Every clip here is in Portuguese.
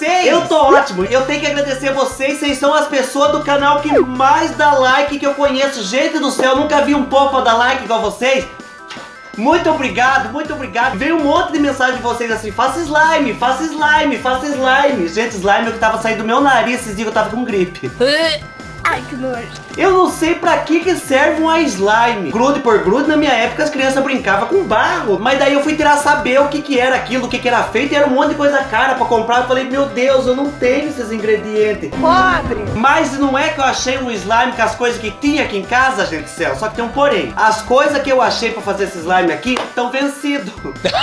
vocês? Eu tô ótimo. Eu tenho que agradecer vocês. Vocês são as pessoas do canal que mais dá like que eu conheço. Gente do céu, eu nunca vi um povo pra dar like igual vocês. Muito obrigado, muito obrigado. Veio um monte de mensagem de vocês assim: faça slime, faça slime, faça slime. Gente, slime é o que tava saindo do meu nariz. Esses dias eu tava com gripe. Ai, que nojo. Eu não sei pra que serve uma slime. Grude por grude, na minha época as crianças brincavam com barro. Mas daí eu fui tirar saber o que era aquilo, o que era feito. E era um monte de coisa cara pra comprar. Eu falei, meu Deus, eu não tenho esses ingredientes. Pobre. Mas não é que eu achei um slime com as coisas que tinha aqui em casa, gente do céu. Só que tem um porém. As coisas que eu achei pra fazer esse slime aqui estão vencidas.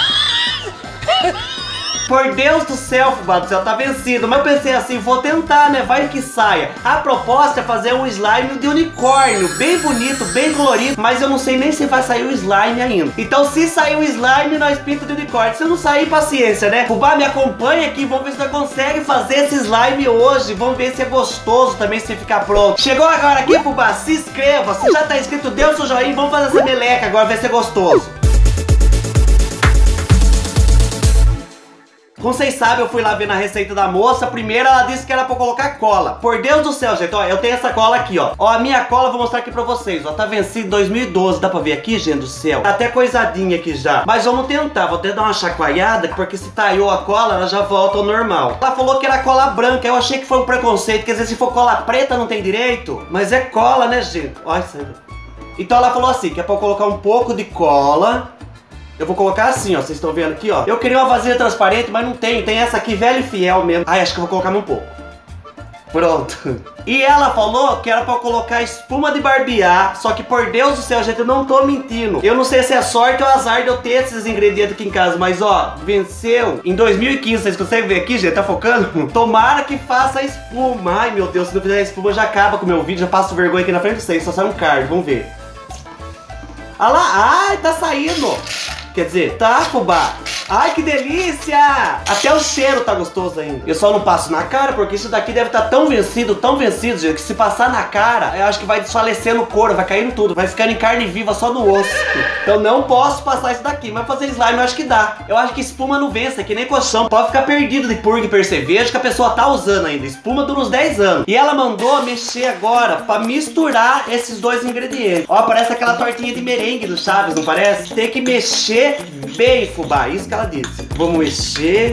Por Deus do céu, fubá do céu, tá vencido. Mas eu pensei assim, vou tentar, né? Vai que saia. A proposta é fazer um slime de unicórnio, bem bonito, bem colorido. Mas eu não sei nem se vai sair o slime ainda. Então se sair o slime, nós pinta de unicórnio. Se não sair, paciência, né? Fubá, me acompanha aqui, vamos ver se nós consegue fazer esse slime hoje. Vamos ver se é gostoso também, se ficar pronto. Chegou agora aqui, fubá, se inscreva. Se já tá inscrito, dê o seu joinha. Vamos fazer essa meleca agora, ver se é gostoso. Como vocês sabem, eu fui lá ver na receita da moça. Primeiro ela disse que era pra colocar cola. Por Deus do céu, gente, ó, eu tenho essa cola aqui, ó. Ó, a minha cola, vou mostrar aqui pra vocês, ó. Tá vencida em 2012, dá pra ver aqui, gente do céu? Tá até coisadinha aqui já. Mas vamos tentar, vou até dar uma chacoalhada, porque se talhou a cola, ela já volta ao normal. Ela falou que era cola branca, eu achei que foi um preconceito. Quer dizer, se for cola preta não tem direito. Mas é cola, né, gente? Olha isso aí. Então ela falou assim, que é pra eu colocar um pouco de cola. Eu vou colocar assim, ó, vocês estão vendo aqui, ó. Eu queria uma vasilha transparente, mas não tem. Tem essa aqui, velha e fiel mesmo. Ai, acho que eu vou colocar um pouco. Pronto. E ela falou que era pra eu colocar espuma de barbear. Só que, por Deus do céu, gente, eu não tô mentindo. Eu não sei se é sorte ou azar de eu ter esses ingredientes aqui em casa. Mas, ó, venceu em 2015. Vocês conseguem ver aqui, gente? Tá focando? Tomara que faça espuma. Ai, meu Deus, se não fizer espuma, já acaba com o meu vídeo. Já passo vergonha aqui na frente de vocês. Só sai um card, vamos ver. Olha lá, ai, tá saindo. Quer dizer, tá, fubá. Ai, que delícia! Até o cheiro tá gostoso ainda. Eu só não passo na cara porque isso daqui deve estar tão vencido, gente, que se passar na cara, eu acho que vai desfalecendo o couro, vai caindo tudo, vai ficando em carne viva só no osso. Então não posso passar isso daqui, mas fazer slime eu acho que dá. Eu acho que espuma não vence, é que nem colchão. Pode ficar perdido de purga e percevejo que a pessoa tá usando ainda. Espuma dura uns 10 anos. E ela mandou mexer agora pra misturar esses dois ingredientes. Ó, parece aquela tortinha de merengue do Chaves, não parece? Tem que mexer bem, fubá, isso que ela disse. Vamos mexer.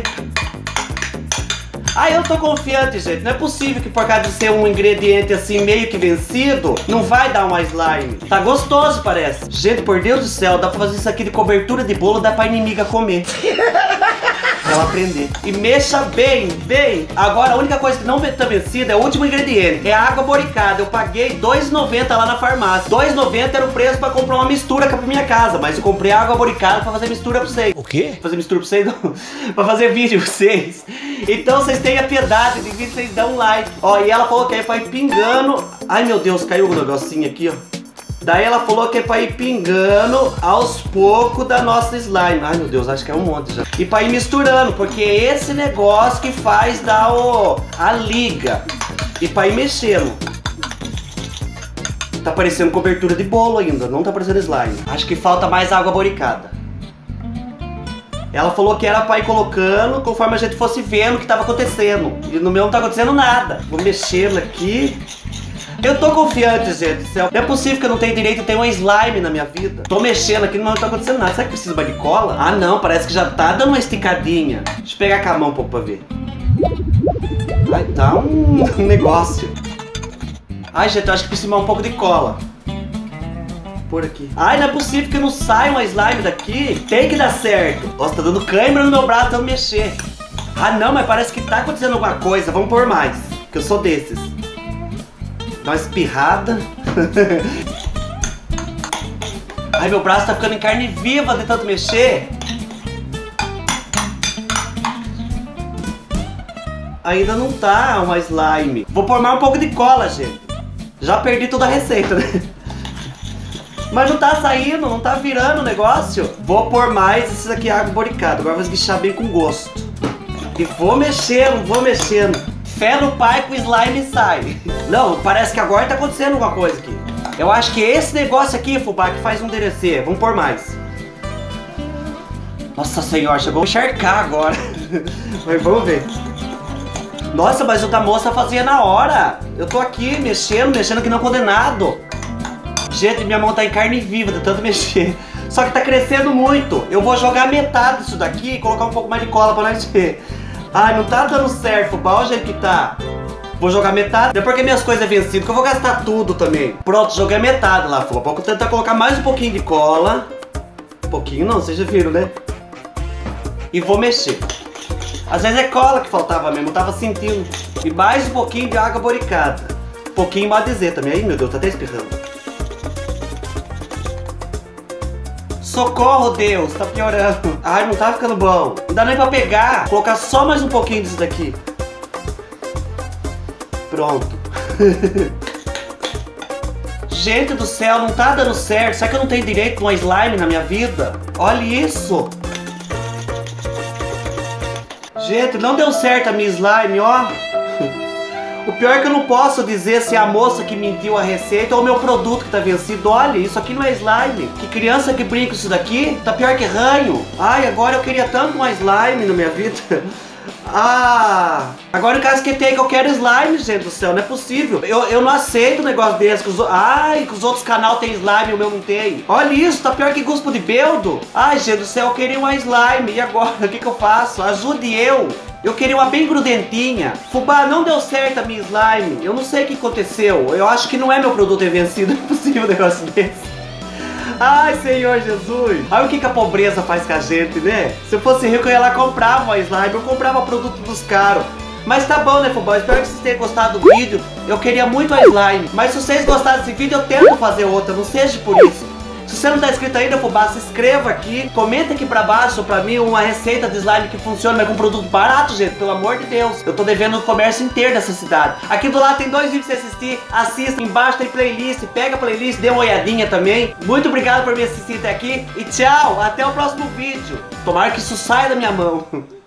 Ah, eu tô confiante, gente. Não é possível que por causa de ser um ingrediente assim meio que vencido, não vai dar uma slime. Tá gostoso, parece. Gente, por Deus do céu, dá pra fazer isso aqui de cobertura de bolo, dá pra inimiga comer. Pra ela aprender. E mexa bem, bem. Agora, a única coisa que não tá vencida é o último ingrediente. É a água boricada. Eu paguei R$2,90 lá na farmácia. R$2,90 era o preço pra comprar uma mistura pra minha casa. Mas eu comprei a água boricada pra fazer mistura pra vocês. O quê? Fazer mistura pra vocês, não. Pra fazer vídeo pra vocês. Então vocês tenham piedade de vir, vocês dão um like. Ó, e ela falou que é pra ir pingando. Ai, meu Deus, caiu um negocinho aqui, ó. Daí ela falou que é pra ir pingando aos poucos da nossa slime. Ai, meu Deus, acho que é um monte já. E pra ir misturando, porque é esse negócio que faz dar a liga. E pra ir mexendo. Tá parecendo cobertura de bolo ainda, não tá parecendo slime. Acho que falta mais água boricada. Ela falou que era pra ir colocando conforme a gente fosse vendo o que tava acontecendo. E no meu não tá acontecendo nada. Vou mexendo aqui. Eu tô confiante, gente do céu. Não é possível que eu não tenha direito de ter uma slime na minha vida. Tô mexendo aqui, não tá acontecendo nada. Será que precisa mais de cola? Ah, não, parece que já tá dando uma esticadinha. Deixa eu pegar com a mão um pouco pra ver. Ai, tá um negócio. Ai, gente, eu acho que precisa mais um pouco de cola. Por aqui. Ai, não é possível que não saia uma slime daqui. Tem que dar certo. Nossa, tá dando câimbra no meu braço, eu mexer. Ah, não, mas parece que tá acontecendo alguma coisa. Vamos pôr mais, que eu sou desses. Dá uma espirrada. Ai, meu braço tá ficando em carne viva de tanto mexer. Ainda não tá uma slime. Vou pôr mais um pouco de cola, gente. Já perdi toda a receita, né? Mas não tá saindo, não tá virando o negócio. Vou pôr mais esses aqui, água boricada. Agora vou esguichar bem com gosto. E vou mexendo, vou mexendo. Fé no pai que o slime sai. Não, parece que agora tá acontecendo alguma coisa aqui. Eu acho que esse negócio aqui, fubá, que faz um enderecer. Vamos pôr mais. Nossa senhora, chegou a encharcar agora. Mas vamos ver. Nossa, mas o da moça fazia na hora. Eu tô aqui mexendo que não condenado. Gente, minha mão tá em carne viva de tanto mexer. Só que tá crescendo muito. Eu vou jogar metade disso daqui e colocar um pouco mais de cola pra nós ver. Ai, não tá dando certo, fubá. Olha o jeito que tá. Vou jogar metade. Depois que minhas coisas é vencido, que eu vou gastar tudo também. Pronto, joguei metade lá, fubá. Vou tentar colocar mais um pouquinho de cola. Um pouquinho não, vocês já viram, né? E vou mexer. Às vezes é cola que faltava mesmo, eu tava sentindo. E mais um pouquinho de água boricada. Um pouquinho mal dizer também. Aí, meu Deus, tá até espirrando. Socorro, Deus, tá piorando. Ai, não tá ficando bom. Não dá nem pra pegar. Vou colocar só mais um pouquinho disso daqui. Pronto. Gente do céu, não tá dando certo. Será que eu não tenho direito a uma slime na minha vida? Olha isso. Gente, não deu certo a minha slime, ó. O pior é que eu não posso dizer se é a moça que mentiu a receita ou o meu produto que tá vencido. Olha, isso aqui não é slime. Que criança que brinca com isso daqui? Tá pior que ranho. Ai, agora eu queria tanto uma slime na minha vida. Ah, agora eu casquetei que eu quero slime, gente do céu, não é possível. Eu não aceito um negócio desse. Que os outros canais tem slime e o meu não tem. Olha isso, tá pior que guspo de beldo. Ai, gente do céu, eu queria uma slime. E agora, o que eu faço? Ajude eu. Eu queria uma bem grudentinha. Fubá, não deu certo a minha slime. Eu não sei o que aconteceu. Eu acho que não é meu produto vencido. Não é possível um negócio desse. Ai, Senhor Jesus. Olha o que a pobreza faz com a gente, né? Se eu fosse rico, eu ia lá comprar uma slime. Eu comprava produto dos caros. Mas tá bom, né, Fubá? Espero que vocês tenham gostado do vídeo. Eu queria muito a slime. Mas se vocês gostaram desse vídeo, eu tento fazer outra. Não seja por isso. Se você não tá inscrito ainda, Fubá, se inscreva aqui. Comenta aqui pra baixo pra mim uma receita de slime que funciona, mas com produto barato, gente. Pelo amor de Deus. Eu tô devendo o comércio inteiro dessa cidade. Aqui do lado tem 2 vídeos pra você assistir. Assista. Embaixo tem playlist. Pega a playlist, dê uma olhadinha também. Muito obrigado por me assistir até aqui. E tchau. Até o próximo vídeo. Tomara que isso saia da minha mão.